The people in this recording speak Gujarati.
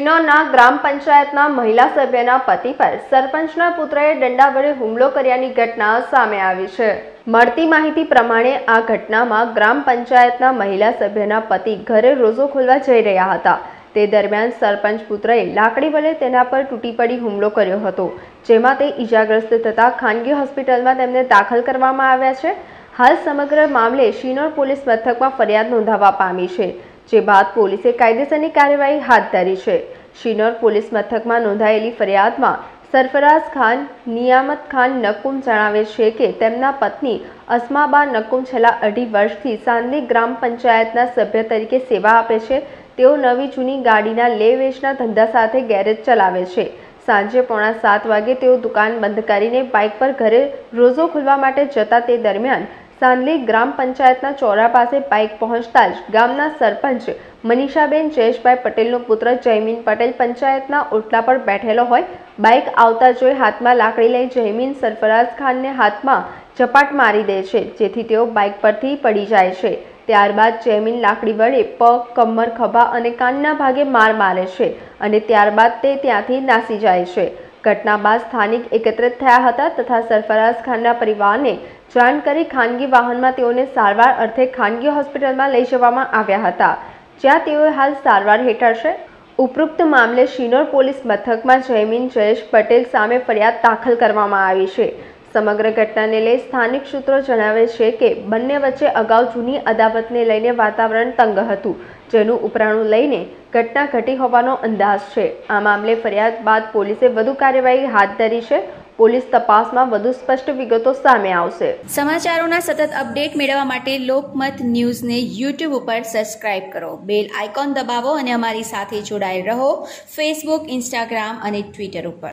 શિનોરના ગ્રામ પંચાયતના મહિલા સભ્યના પતિ પર સરપંચના પુત્રએ દંડા વડે હુમલો કર્યાની ઘટના સામે આવી છે। મળતી માહિતી પ્રમાણે આ ઘટનામાં ગ્રામ પંચાયતના મહિલા સભ્યના પતિ ઘરે રોજો ખોલવા જઈ રહ્યા હતા। તે દરમિયાન સરપંચ પુત્રએ લાકડી વડે તેના પર તૂટી પડી હુમલો કર્યો હતો, જેમાં તે ઈજાગ્રસ્ત થતા ખાનગી હોસ્પિટલમાં તેમને દાખલ કરવામાં આવ્યા છે। હાલ સમગ્ર મામલે શિનોર પોલીસ મથકમાં ફરિયાદ નોંધાવવા પામી છે, જે બાદ પોલીસે કાયદેસરની કાર્યવાહી હાથ ધરી છે। શિનોર પોલીસ મથકમાં નોંધાયેલી ફરિયાદમાં સરફરાઝ ખાન, નિયામત ખાન નકુમ જણાવે છે કે તેમના પત્ની અસ્માબા નકુમ છેલ્લા 2.5 વર્ષથી સાંદલી ગ્રામ પંચાયતના સભ્ય તરીકે સેવા આપે છે। તેઓ નવી જૂની ગાડીના લે વેચના ધંધા સાથે ગેરેજ ચલાવે છે। સાંજે 6:45 વાગે તેઓ દુકાન બંધ કરીને બાઇક પર ઘરે રોજો ખોલવા માટે જતા તે દરમિયાન સાંદલી ગ્રામ પંચાયતના ચોરા પાસે બાઇક પહોંચતા જ ગામના સરપંચ મનીષાબેન જયેશભાઈ પટેલનો પુત્ર જયમીન પટેલ પંચાયતના ઓટલા પર બેઠેલો હોય બાઇક આવતા જોઈ હાથમાં લાકડી લઈ જયમીન સરફરાઝ ખાનને હાથમાં ઝપાટ મારી દે છે, જેથી તેઓ બાઇક પરથી પડી જાય છે। ત્યારબાદ જયમીન લાકડી વડે પગ, કમર, ખભા અને કાનના ભાગે માર મારે છે અને ત્યારબાદ તે ત્યાંથી નાસી જાય છે। ઘટના બાદ સ્થાનિક એકત્રિત થયા હતા તથા સરફરાઝ ખાનના પરિવારને જાણ કરી ખાનગી વાહનમાં તેઓને સારવાર અર્થે ખાનગી હોસ્પિટલમાં લઈ જવામાં આવ્યા હતા, જ્યાં તેઓ હાલ સારવાર હેઠળ છે। ઉપરોક્ત મામલે શિનોર પોલીસ મથકમાં જયમીન જયેશ પટેલ સામે ફરિયાદ દાખલ કરવામાં આવી છે। સમગ્ર ઘટનાને લઈ સ્થાનિક સૂત્રો જણાવે છે કે બંને વચ્ચે અગાઉ જૂની અદાવતને લઈને વાતાવરણ તંગ હતું, જેનું ઉપરાણું લઈને ઘટના ઘટી હોવાનો અંદાજ છે। આ મામલે ફરિયાદ બાદ પોલીસે વધુ કાર્યવાહી હાથ ધરી છે। પોલીસ તપાસમાં વધુ સ્પષ્ટ વિગતો સામે આવશે। સમાચારોના સતત અપડેટ મેળવવા માટે લોકમત ન્યૂઝને YouTube ઉપર સબસ્ક્રાઇબ કરો, બેલ આઇકોન દબાવો અને અમારી સાથે જોડાયેલ રહો ફેસબુક, ઇન્સ્ટાગ્રામ અને ટ્વિટર ઉપર।